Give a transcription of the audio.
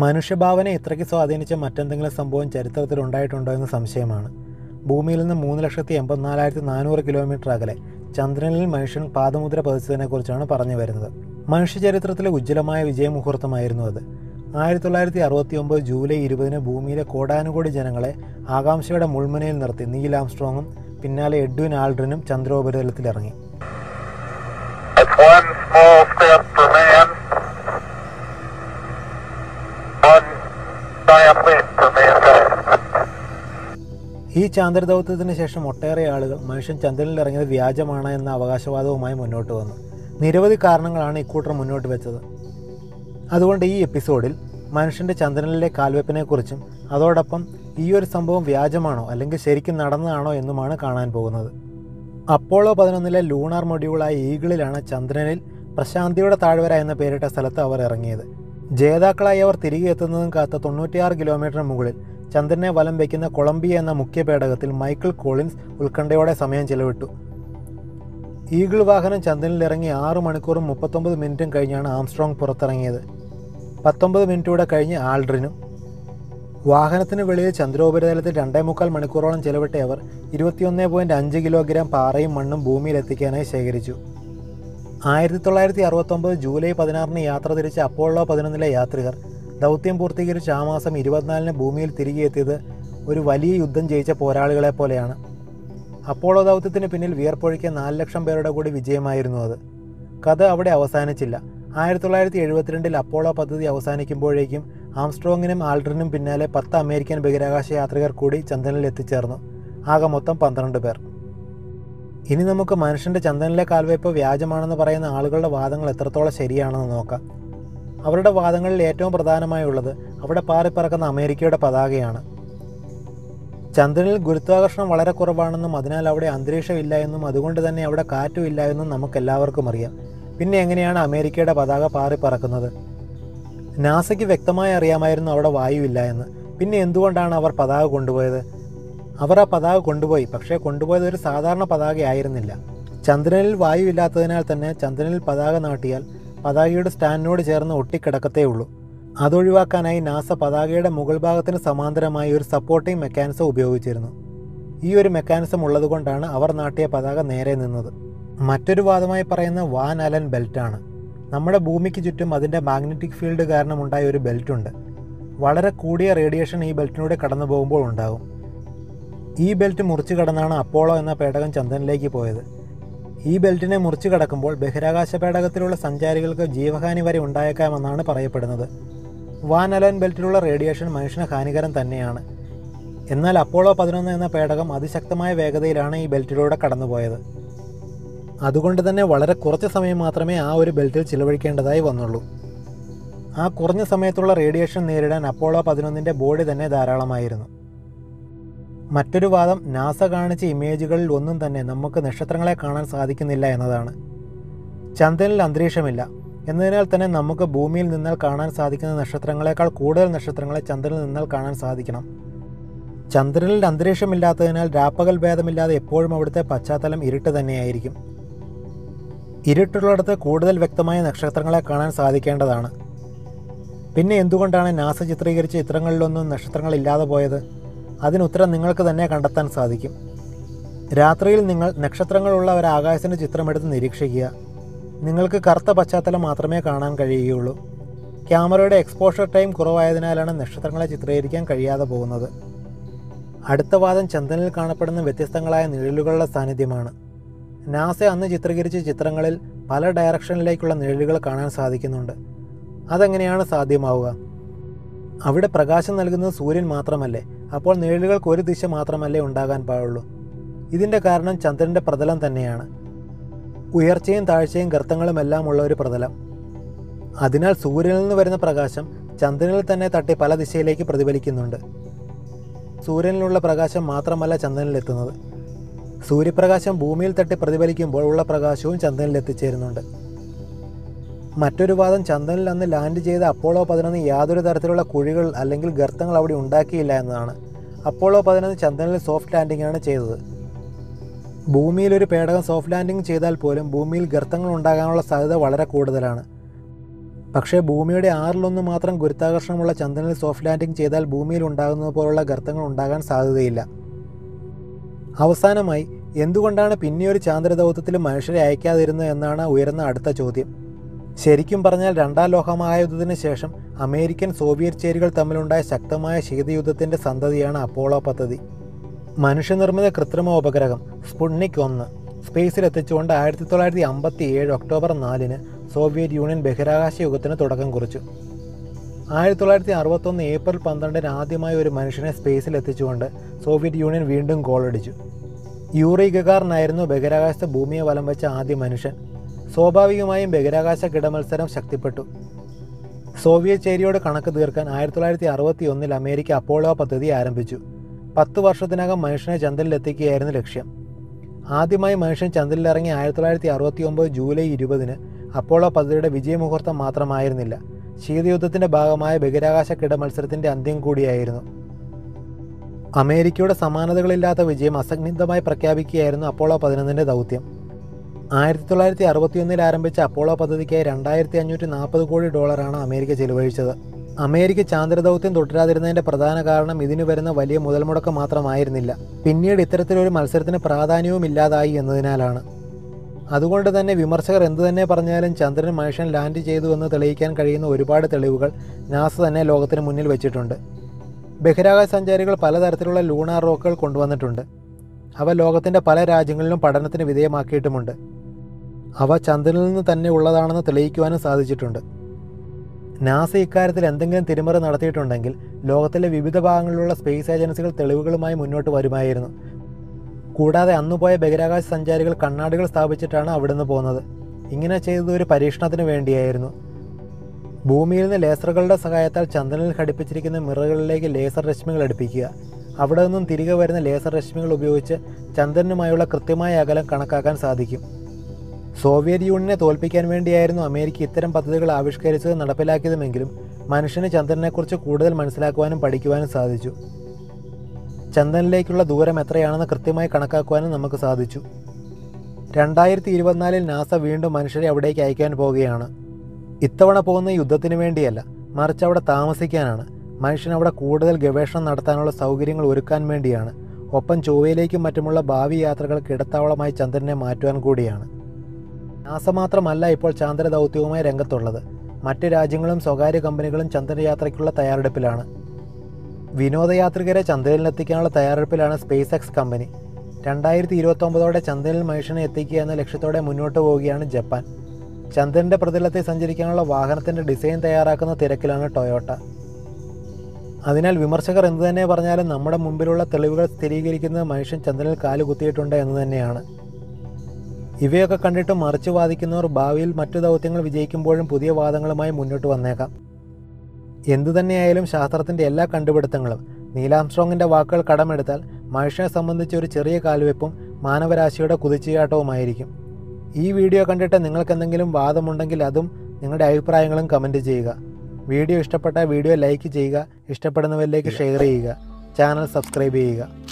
മനുഷ്യഭാവനെ ഇത്രയ്ക്ക് സ്വാധീനിച്ച മറ്റെന്തെങ്കിലും സംഭവം ചരിത്രത്തിൽ ഉണ്ടായിട്ടുണ്ടോ എന്ന് സംശയമാണ്. ഭൂമിയിൽ നിന്ന് 3,84,400 കിലോമീറ്റർ അകലെ ചന്ദ്രനിൽ മനുഷ്യൻ പാദമുദ്ര പതിച്ചതിനെക്കുറിച്ചാണ് പറഞ്ഞു വരുന്നത്. മനുഷ്യചരിത്രത്തിലെ ഉജ്ജ്വലമായ വിജയമുഹൂർത്തമായിരുന്നു അത്. 1969 ജൂലൈ 20 ഭൂമിയിലെ കോടാനുകോടി ജനങ്ങളെ ആകാംക്ഷയുടെ മുൾമുനയിൽ നിർത്തി നീൽ ആംസ്ട്രോങ്ങും പിന്നാലെ എഡ്വിൻ ആൾഡ്രിനും ചന്ദ്രോപരിതലത്തിലിറങ്ങി. ഈ ചാന്ദ്രദൗത്യത്തിന് ശേഷം ഒട്ടേറെ ആളുകൾ മനുഷ്യൻ ചന്ദ്രനിൽ ഇറങ്ങിയത് വ്യാജമാണ് എന്ന അവകാശവാദവുമായി മുന്നോട്ട് വന്നു. നിരവധി കാരണങ്ങളാണ് ഇക്കൂട്ടർ മുന്നോട്ട് വെച്ചത്. അതുകൊണ്ട് ഈ എപ്പിസോഡിൽ മനുഷ്യൻ്റെ ചന്ദ്രനിലെ കാൽവെപ്പിനെക്കുറിച്ചും അതോടൊപ്പം ഈ ഒരു സംഭവം വ്യാജമാണോ അല്ലെങ്കിൽ ശരിക്കും നടന്നതാണോ എന്നുമാണ് കാണാൻ പോകുന്നത്. അപ്പോളോ 11 ലൂണാർ മൊഡ്യൂളായ ഈഗിളിലാണ് ചന്ദ്രനിൽ പ്രശാന്തിയുടെ താഴ്വര എന്ന പേരിട്ട സ്ഥലത്ത് അവർ ഇറങ്ങിയത്. ജേതാക്കളായി അവർ തിരികെ എത്തുന്നതും കാത്ത 96 കിലോമീറ്റർ മുകളിൽ ചന്ദ്രനെ വലം വയ്ക്കുന്ന കൊളംബിയ എന്ന മുഖ്യ പേടകത്തിൽ മൈക്കിൾ കോളിൻസ് ഉത്കണ്ഠയോടെ സമയം ചെലവിട്ടു. ഈഗിൾ വാഹനം ചന്ദ്രനിലിറങ്ങി 6 മണിക്കൂറും 39 മിനിറ്റും കഴിഞ്ഞാണ് ആംസ്ട്രോങ് പുറത്തിറങ്ങിയത്. 19 മിനിറ്റൂടെ കഴിഞ്ഞ് ആൾഡ്രിനും. വാഹനത്തിന് വെളിയിൽ ചന്ദ്രോപരിതലത്തിൽ 2.25 മണിക്കൂറോളം ചെലവിട്ട അവർ 21.5 കിലോഗ്രാം പാറയും മണ്ണും ഭൂമിയിലെത്തിക്കാനായി ശേഖരിച്ചു. 1969 ജൂലൈ 16 യാത്ര തിരിച്ച അപ്പോളോ 11 യാത്രികർ ദൗത്യം പൂർത്തീകരിച്ച് ആ മാസം 24 ഭൂമിയിൽ തിരികെ എത്തിയത് ഒരു വലിയ യുദ്ധം ജയിച്ച പോരാളികളെ പോലെയാണ്. അപ്പോളോ ദൗത്യത്തിന് പിന്നിൽ വിയർപ്പൊഴുക്കിയ 4 ലക്ഷം പേരുടെ കൂടി വിജയമായിരുന്നു അത്. കഥ അവിടെ അവസാനിച്ചില്ല. 1972 അപ്പോളോ പദ്ധതി അവസാനിക്കുമ്പോഴേക്കും ആംസ്ട്രോങ്ങിനും ആൾഡ്രിനും പിന്നാലെ 10 അമേരിക്കൻ ബഹിരാകാശ യാത്രികർ കൂടി ചന്ദ്രനിൽ എത്തിച്ചേർന്നു. ആകെ മൊത്തം 12 പേർ. ഇനി നമുക്ക് മനുഷ്യൻ്റെ ചന്ദ്രനിലെ കാൽവയ്പ് വ്യാജമാണെന്ന് പറയുന്ന ആളുകളുടെ വാദങ്ങൾ എത്രത്തോളം ശരിയാണെന്ന് നോക്കാം. അവരുടെ വാദങ്ങളിൽ ഏറ്റവും പ്രധാനമായുള്ളത് അവിടെ പാറിപ്പറക്കുന്ന അമേരിക്കയുടെ പതാകയാണ്. ചന്ദ്രനിൽ ഗുരുത്വാകർഷണം വളരെ കുറവാണെന്നും അതിനാൽ അവിടെ അന്തരീക്ഷമില്ല എന്നും അതുകൊണ്ട് തന്നെ അവിടെ കാറ്റും ഇല്ല എന്നും നമുക്കെല്ലാവർക്കും അറിയാം. പിന്നെ എങ്ങനെയാണ് അമേരിക്കയുടെ പതാക പാറിപ്പറക്കുന്നത്? നാസയ്ക്ക് വ്യക്തമായി അറിയാമായിരുന്നു അവിടെ വായുവില്ല എന്ന്. പിന്നെ എന്തുകൊണ്ടാണ് അവർ പതാക കൊണ്ടുപോയത്? അവർ ആ പതാക കൊണ്ടുപോയി, പക്ഷേ കൊണ്ടുപോയത് ഒരു സാധാരണ പതാകയായിരുന്നില്ല. ചന്ദ്രനിൽ വായു ഇല്ലാത്തതിനാൽ തന്നെ ചന്ദ്രനിൽ പതാക നാട്ടിയാൽ പതാകയുടെ സ്റ്റാൻഡിനോട് ചേർന്ന് ഒട്ടിക്കിടക്കത്തേ ഉള്ളൂ. അതൊഴിവാക്കാനായി നാസ പതാകയുടെ മുകൾ ഭാഗത്തിന് സമാന്തരമായി ഒരു സപ്പോർട്ടിംഗ് മെക്കാനിസം ഉപയോഗിച്ചിരുന്നു. ഈ ഒരു മെക്കാനിസം ഉള്ളതുകൊണ്ടാണ് അവർ നാട്ടിയ പതാക നേരെ നിന്നത്. മറ്റൊരു വാദമായി പറയുന്ന വാൻ അലൻ ബെൽറ്റാണ്. നമ്മുടെ ഭൂമിക്ക് ചുറ്റും അതിൻ്റെ മാഗ്നറ്റിക് ഫീൽഡ് കാരണം ഉണ്ടായ ഒരു ബെൽറ്റുണ്ട്. വളരെ കൂടിയ റേഡിയേഷൻ ഈ ബെൽറ്റിലൂടെ കടന്നു പോകുമ്പോൾ ഉണ്ടാകും. ഈ ബെൽറ്റ് മുറിച്ചു കടന്നാണ് അപ്പോളോ എന്ന പേടകം ചന്ദ്രനിലേക്ക് പോയത്. ഈ ബെൽറ്റിനെ മുറിച്ചു കടക്കുമ്പോൾ ബഹിരാകാശ പേടകത്തിലുള്ള സഞ്ചാരികൾക്ക് ജീവഹാനി വരെ ഉണ്ടായേക്കാമെന്നാണ് പറയപ്പെടുന്നത്. വാൻ അലൻ ബെൽറ്റിലുള്ള റേഡിയേഷൻ മനുഷ്യന് ഹാനികരം തന്നെയാണ്. എന്നാൽ അപ്പോളോ 11 എന്ന പേടകം അതിശക്തമായ വേഗതയിലാണ് ഈ ബെൽറ്റിലൂടെ കടന്നുപോയത്. അതുകൊണ്ട് തന്നെ വളരെ കുറച്ച് സമയം മാത്രമേ ആ ഒരു ബെൽറ്റിൽ ചിലവഴിക്കേണ്ടതായി വന്നുള്ളൂ. ആ കുറഞ്ഞ സമയത്തുള്ള റേഡിയേഷൻ നേരിടാൻ അപ്പോളോ 11 ബോഡി തന്നെ ധാരാളമായിരുന്നു. മറ്റൊരു വാദം നാസ കാണിച്ച ഇമേജുകളിൽ ഒന്നും തന്നെ നമുക്ക് നക്ഷത്രങ്ങളെ കാണാൻ സാധിക്കുന്നില്ല എന്നതാണ്. ചന്ദ്രനിൽ അന്തരീക്ഷമില്ല എന്നതിനാൽ തന്നെ നമുക്ക് ഭൂമിയിൽ നിന്നാൽ കാണാൻ സാധിക്കുന്ന നക്ഷത്രങ്ങളെക്കാൾ കൂടുതൽ നക്ഷത്രങ്ങളെ ചന്ദ്രനിൽ നിന്നാൽ കാണാൻ സാധിക്കണം. ചന്ദ്രനിൽ അന്തരീക്ഷമില്ലാത്തതിനാൽ രാപ്പകൽ ഭേദമില്ലാതെ എപ്പോഴും അവിടുത്തെ പശ്ചാത്തലം ഇരുട്ട് തന്നെയായിരിക്കും. ഇരുട്ടുള്ളിടത്ത് കൂടുതൽ വ്യക്തമായ നക്ഷത്രങ്ങളെ കാണാൻ സാധിക്കേണ്ടതാണ്. പിന്നെ എന്തുകൊണ്ടാണ് നാസ ചിത്രീകരിച്ച ചിത്രങ്ങളിലൊന്നും നക്ഷത്രങ്ങളില്ലാതെ പോയത്? അതിനുത്തരം നിങ്ങൾക്ക് തന്നെ കണ്ടെത്താൻ സാധിക്കും. രാത്രിയിൽ നിങ്ങൾ നക്ഷത്രങ്ങളുള്ള ഒരു ആകാശത്തിൻ്റെ ചിത്രമെടുത്ത് നിരീക്ഷിക്കുക. നിങ്ങൾക്ക് കറുത്ത പശ്ചാത്തലം മാത്രമേ കാണാൻ കഴിയുകയുള്ളൂ. ക്യാമറയുടെ എക്സ്പോഷർ ടൈം കുറവായതിനാലാണ് നക്ഷത്രങ്ങളെ ചിത്രീകരിക്കാൻ കഴിയാതെ പോകുന്നത്. അടുത്ത വാദം ചന്ദ്രനിൽ കാണപ്പെടുന്ന വ്യത്യസ്തങ്ങളായ നിഴലുകളുടെ സാന്നിധ്യമാണ്. നാസ അന്ന് ചിത്രീകരിച്ച ചിത്രങ്ങളിൽ പല ഡയറക്ഷനിലേക്കുള്ള നിഴലുകൾ കാണാൻ സാധിക്കുന്നുണ്ട്. അതെങ്ങനെയാണ് സാധ്യമാവുക? അവിടെ പ്രകാശം നൽകുന്നത് സൂര്യൻ മാത്രമല്ലേ? അപ്പോൾ നിഴലുകൾക്ക് ഒരു ദിശ മാത്രമല്ലേ ഉണ്ടാകാൻ പാടുള്ളൂ? ഇതിൻ്റെ കാരണം ചന്ദ്രൻ്റെ പ്രതലം തന്നെയാണ്. ഉയർച്ചയും താഴ്ചയും ഗർത്തങ്ങളും എല്ലാം ഉള്ള ഒരു പ്രതലം. അതിനാൽ സൂര്യനിൽ നിന്ന് വരുന്ന പ്രകാശം ചന്ദ്രനിൽ തന്നെ തട്ടി പല ദിശയിലേക്ക് പ്രതിഫലിക്കുന്നുണ്ട്. സൂര്യനിലുള്ള പ്രകാശം മാത്രമല്ല ചന്ദ്രനിലെത്തുന്നത്. സൂര്യപ്രകാശം ഭൂമിയിൽ തട്ടി പ്രതിഫലിക്കുമ്പോൾ ഉള്ള പ്രകാശവും ചന്ദ്രനിൽ എത്തിച്ചേരുന്നുണ്ട്. മറ്റൊരു വാദം ചന്ദ്രനിൽ അന്ന് ലാൻഡ് ചെയ്ത അപ്പോളോ 11 യാതൊരു തരത്തിലുള്ള കുഴികൾ അല്ലെങ്കിൽ ഗർത്തങ്ങൾ അവിടെ ഉണ്ടാക്കിയില്ല എന്നതാണ്. അപ്പോളോ 11 ചന്ദ്രനിൽ സോഫ്റ്റ് ലാൻഡിംഗ് ആണ് ചെയ്തത്. ഭൂമിയിൽ ഒരു പേടകം സോഫ്റ്റ് ലാൻഡിംഗ് ചെയ്താൽ പോലും ഭൂമിയിൽ ഗർത്തങ്ങൾ ഉണ്ടാകാനുള്ള സാധ്യത വളരെ കൂടുതലാണ്. പക്ഷേ ഭൂമിയുടെ 1/6 മാത്രം ഗുരുത്വാകർഷണമുള്ള ചന്ദ്രനിൽ സോഫ്റ്റ് ലാൻഡിംഗ് ചെയ്താൽ ഭൂമിയിൽ ഉണ്ടാകുന്നത് പോലുള്ള ഗർത്തങ്ങൾ ഉണ്ടാകാൻ സാധ്യതയില്ല. അവസാനമായി, എന്തുകൊണ്ടാണ് പിന്നെയൊരു ചാന്ദ്രദൗത്യത്തിൽ മനുഷ്യരെ അയക്കാതിരുന്നത് എന്നാണ് ഉയർന്ന അടുത്ത ചോദ്യം. ശരിക്കും പറഞ്ഞാൽ 2ാം ലോകമഹായുദ്ധത്തിന് ശേഷം അമേരിക്കൻ സോവിയറ്റ് ചേരികൾ തമ്മിലുണ്ടായ ശക്തമായ ശീതയുദ്ധത്തിൻ്റെ സന്തതിയാണ് അപ്പോളോ പദ്ധതി. മനുഷ്യനിർമ്മിത കൃത്രിമ ഉപഗ്രഹം സ്പുട്നിക് 1 സ്പേസിലെത്തിച്ചുകൊണ്ട് 1957 ഒക്ടോബർ 4 സോവിയറ്റ് യൂണിയൻ ബഹിരാകാശ യുഗത്തിന് തുടക്കം കുറിച്ചു. 1961 ഏപ്രിൽ 12 ആദ്യമായി ഒരു മനുഷ്യനെ സ്പേസിലെത്തിച്ചുകൊണ്ട് സോവിയറ്റ് യൂണിയൻ വീണ്ടും ഗോളടിച്ചു. യൂറി ഗഗാറിനായിരുന്നു ബഹിരാകാശത്ത് ഭൂമിയെ വലം വെച്ച ആദ്യ മനുഷ്യൻ. സ്വാഭാവികമായും ബഹിരാകാശ കിടമത്സരം ശക്തിപ്പെട്ടു. സോവിയറ്റ് ചേരിയോട് കണക്ക് തീർക്കാൻ 1961 അമേരിക്ക അപ്പോളോ പദ്ധതി ആരംഭിച്ചു. 10 വർഷത്തിനകം മനുഷ്യനെ ചന്ദ്രനിലെത്തിക്കുകയായിരുന്നു ലക്ഷ്യം. ആദ്യമായി മനുഷ്യൻ ചന്ദ്രനിലിറങ്ങി 1969 ജൂലൈ 20 അപ്പോളോ പദ്ധതിയുടെ വിജയമുഹൂർത്തം മാത്രമായിരുന്നില്ല, ശീതയുദ്ധത്തിൻ്റെ ഭാഗമായ ബഹിരാകാശ കിടമത്സരത്തിൻ്റെ അന്ത്യം കൂടിയായിരുന്നു. അമേരിക്കയുടെ സമാനതകളില്ലാത്ത വിജയം അസന്നിഗ്ധമായി പ്രഖ്യാപിക്കുകയായിരുന്നു അപ്പോളോ 11 ദൗത്യം. 1961 ആരംഭിച്ച അപ്പോളോ പദ്ധതിക്കായി $2540 കോടി അമേരിക്ക ചെലവഴിച്ചത്. അമേരിക്ക ചാന്ദ്രദൗത്യം തുടരാതിരുന്നതിൻ്റെ പ്രധാന കാരണം ഇതിനു വരുന്ന വലിയ മുതൽമുടക്ക് മാത്രമായിരുന്നില്ല, പിന്നീട് ഇത്തരത്തിലൊരു മത്സരത്തിന് പ്രാധാന്യവും ഇല്ലാതായി എന്നതിനാലാണ്. അതുകൊണ്ട് തന്നെ വിമർശകർ എന്തുതന്നെ പറഞ്ഞാലും ചന്ദ്രൻ മനുഷ്യൻ ലാൻഡ് ചെയ്തു എന്ന് തെളിയിക്കാൻ കഴിയുന്ന ഒരുപാട് തെളിവുകൾ നാസ തന്നെ ലോകത്തിന് മുന്നിൽ വെച്ചിട്ടുണ്ട്. ബഹിരാകാശ സഞ്ചാരികൾ പലതരത്തിലുള്ള ലൂണാർ റോക്കുകൾ കൊണ്ടുവന്നിട്ടുണ്ട്. അവ ലോകത്തിൻ്റെ പല രാജ്യങ്ങളിലും പഠനത്തിന് വിധേയമാക്കിയിട്ടുമുണ്ട്. അവ ചന്ദ്രനിൽ നിന്ന് തന്നെ ഉള്ളതാണെന്ന് തെളിയിക്കുവാനും സാധിച്ചിട്ടുണ്ട്. നാസ ഇക്കാര്യത്തിൽ എന്തെങ്കിലും തിരിമറി നടത്തിയിട്ടുണ്ടെങ്കിൽ ലോകത്തിലെ വിവിധ ഭാഗങ്ങളിലുള്ള സ്പേസ് ഏജൻസികൾ തെളിവുകളുമായി മുന്നോട്ട് വരുമായിരുന്നു. കൂടാതെ അന്നുപോയ ബഹിരാകാശ സഞ്ചാരികൾ കണ്ണാടികൾ സ്ഥാപിച്ചിട്ടാണ് അവിടുന്ന് പോകുന്നത്. ഇങ്ങനെ ചെയ്തത് ഒരു പരീക്ഷണത്തിന് വേണ്ടിയായിരുന്നു. ഭൂമിയിൽ നിന്ന് ലേസറുകളുടെ സഹായത്താൽ ചന്ദ്രനിൽ ഘടിപ്പിച്ചിരിക്കുന്ന മിററുകളിലേക്ക് ലേസർ രശ്മികൾ അടുപ്പിക്കുക. അവിടെ നിന്നും തിരികെ വരുന്ന ലേസർ രശ്മികൾ ഉപയോഗിച്ച് ചന്ദ്രനുമായുള്ള കൃത്യമായ അകലം കണക്കാക്കാൻ സാധിക്കും. സോവിയറ്റ് യൂണിയനെ തോൽപ്പിക്കാൻ വേണ്ടിയായിരുന്നു അമേരിക്ക ഇത്തരം പദ്ധതികൾ ആവിഷ്കരിച്ചത് നടപ്പിലാക്കിയതുമെങ്കിലും മനുഷ്യന് ചന്ദ്രനെക്കുറിച്ച് കൂടുതൽ മനസ്സിലാക്കുവാനും പഠിക്കുവാനും സാധിച്ചു. ചന്ദ്രനിലേക്കുള്ള ദൂരം എത്രയാണെന്ന് കൃത്യമായി കണക്കാക്കുവാനും നമുക്ക് സാധിച്ചു. 2024 നാസ വീണ്ടും മനുഷ്യരെ അവിടേക്ക് അയക്കാൻ പോവുകയാണ്. ഇത്തവണ പോകുന്ന യുദ്ധത്തിന് വേണ്ടിയല്ല, മറിച്ച് അവിടെ താമസിക്കാനാണ്. മനുഷ്യൻ അവിടെ കൂടുതൽ ഗവേഷണം നടത്താനുള്ള സൗകര്യങ്ങൾ ഒരുക്കാൻ വേണ്ടിയാണ്. ഒപ്പം ചൊവ്വയിലേക്കും മറ്റുമുള്ള ഭാവി യാത്രകൾക്ക് ഇടത്താവളമായി ചന്ദ്രനെ മാറ്റുവാൻ കൂടിയാണ്. നാസ മാത്രമല്ല ഇപ്പോൾ ചാന്ദ്രദൗത്യവുമായി രംഗത്തുള്ളത്. മറ്റ് രാജ്യങ്ങളും സ്വകാര്യ കമ്പനികളും ചന്ദ്രയാത്രയ്ക്കുള്ള തയ്യാറെടുപ്പിലാണ്. വിനോദയാത്രികരെ ചന്ദ്രനിലെത്തിക്കാനുള്ള തയ്യാറെടുപ്പിലാണ് സ്പേസ് എക്സ് കമ്പനി. 2029 ചന്ദ്രനിൽ മനുഷ്യനെ എത്തിക്കുക എന്ന ലക്ഷ്യത്തോടെ മുന്നോട്ട് പോവുകയാണ് ജപ്പാൻ. ചന്ദ്രൻ്റെ പ്രതലത്തിൽ സഞ്ചരിക്കാനുള്ള വാഹനത്തിൻ്റെ ഡിസൈൻ തയ്യാറാക്കുന്ന തിരക്കിലാണ് ടൊയോട്ട. അതിനാൽ വിമർശകർ എന്തുതന്നെ പറഞ്ഞാലും നമ്മുടെ മുമ്പിലുള്ള തെളിവുകൾ സ്ഥിരീകരിക്കുന്നത് മനുഷ്യൻ ചന്ദ്രനിൽ കാലുകുത്തിയിട്ടുണ്ട് എന്ന് തന്നെയാണ്. ഇവയൊക്കെ കണ്ടിട്ട് മറിച്ച് വാദിക്കുന്നവർ ഭാവിയിൽ മറ്റു ദൗത്യങ്ങൾ വിജയിക്കുമ്പോഴും പുതിയ വാദങ്ങളുമായി മുന്നോട്ട് വന്നേക്കാം. എന്തുതന്നെയായാലും ശാസ്ത്രത്തിൻ്റെ എല്ലാ കണ്ടുപിടുത്തങ്ങളും നീൽ ആംസ്ട്രോങ്ങിൻ്റെ വാക്കുകൾ കടമെടുത്താൽ മനുഷ്യനെ സംബന്ധിച്ച് ഒരു ചെറിയ കാൽവെപ്പും മാനവരാശിയുടെ കുതിച്ചുചാട്ടവുമായിരിക്കും. ഈ വീഡിയോ കണ്ടിട്ട് നിങ്ങൾക്ക് എന്തെങ്കിലും വാദമുണ്ടെങ്കിൽ അതും നിങ്ങളുടെ അഭിപ്രായങ്ങളും കമൻറ്റ് ചെയ്യുക. വീഡിയോ ഇഷ്ടപ്പെട്ടാൽ വീഡിയോ ലൈക്ക് ചെയ്യുക, ഇഷ്ടപ്പെടുന്നവരിലേക്ക് ഷെയർ ചെയ്യുക, ചാനൽ സബ്സ്ക്രൈബ് ചെയ്യുക.